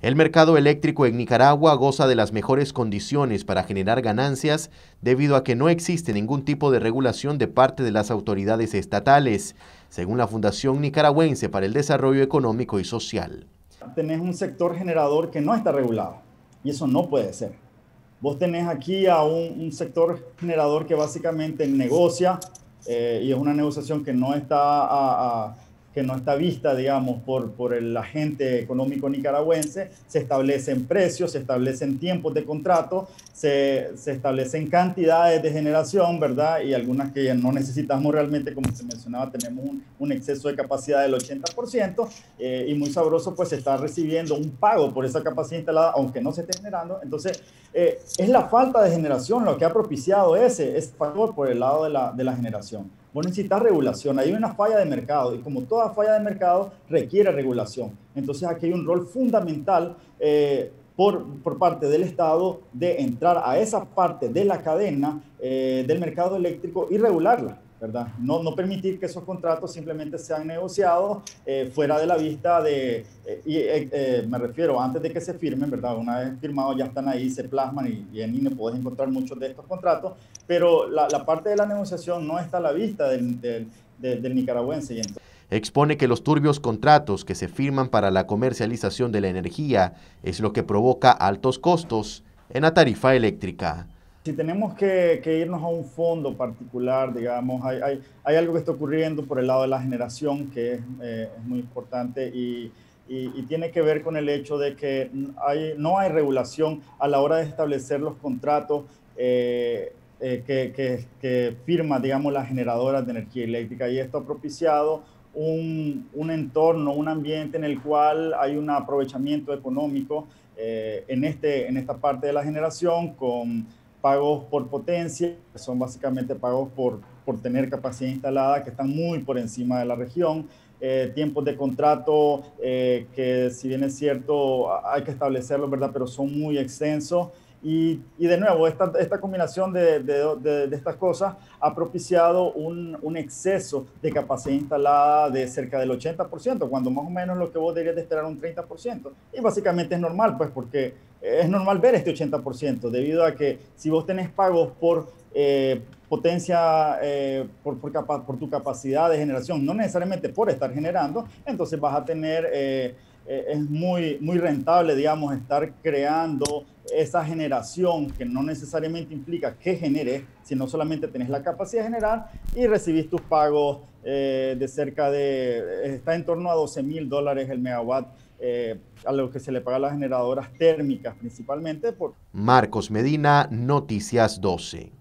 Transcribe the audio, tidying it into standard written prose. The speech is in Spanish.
El mercado eléctrico en Nicaragua goza de las mejores condiciones para generar ganancias debido a que no existe ningún tipo de regulación de parte de las autoridades estatales, según la Fundación Nicaragüense para el Desarrollo Económico y Social. Tenés un sector generador que no está regulado y eso no puede ser. Vos tenés aquí a un sector generador que básicamente negocia y es una negociación que no está, que no está vista, digamos, por el agente económico nicaragüense. Se establecen precios, se establecen tiempos de contrato, se establecen cantidades de generación, ¿verdad? Y algunas que no necesitamos realmente, como se mencionaba, tenemos un exceso de capacidad del 80% y muy sabroso, pues se está recibiendo un pago por esa capacidad instalada, aunque no se esté generando. Entonces, es la falta de generación lo que ha propiciado ese factor por el lado de la generación. Vos necesitas regulación, hay una falla de mercado y como toda falla de mercado requiere regulación. Entonces aquí hay un rol fundamental por parte del Estado de entrar a esa parte de la cadena del mercado eléctrico y regularla, ¿verdad? No permitir que esos contratos simplemente sean negociados fuera de la vista de, me refiero, antes de que se firmen, ¿verdad? Una vez firmados ya están ahí, se plasman y en INE puedes encontrar muchos de estos contratos, pero la parte de la negociación no está a la vista del nicaragüense. Y entonces, expone que los turbios contratos que se firman para la comercialización de la energía es lo que provoca altos costos en la tarifa eléctrica. Si tenemos que irnos a un fondo particular, digamos, hay algo que está ocurriendo por el lado de la generación que es muy importante y tiene que ver con el hecho de que no hay regulación a la hora de establecer los contratos que firman, digamos, las generadoras de energía eléctrica, y esto ha propiciado un entorno, un ambiente en el cual hay un aprovechamiento económico en esta parte de la generación, con pagos por potencia, que son básicamente pagos por tener capacidad instalada, que están muy por encima de la región, tiempos de contrato que, si bien es cierto, hay que establecerlos, ¿verdad?, pero son muy extensos. Y de nuevo, esta combinación de estas cosas ha propiciado un exceso de capacidad instalada de cerca del 80%, cuando más o menos lo que vos deberías de esperar un 30%. Y básicamente es normal, pues, porque es normal ver este 80%, debido a que si vos tenés pagos por potencia, por tu capacidad de generación, no necesariamente por estar generando, entonces vas a tener... es muy rentable, digamos, estar creando esa generación que no necesariamente implica que genere, sino solamente tenés la capacidad de generar y recibís tus pagos de cerca de, está en torno a $12,000 el megawatt, a lo que se le paga a las generadoras térmicas principalmente. Marcos Medina, Noticias 12.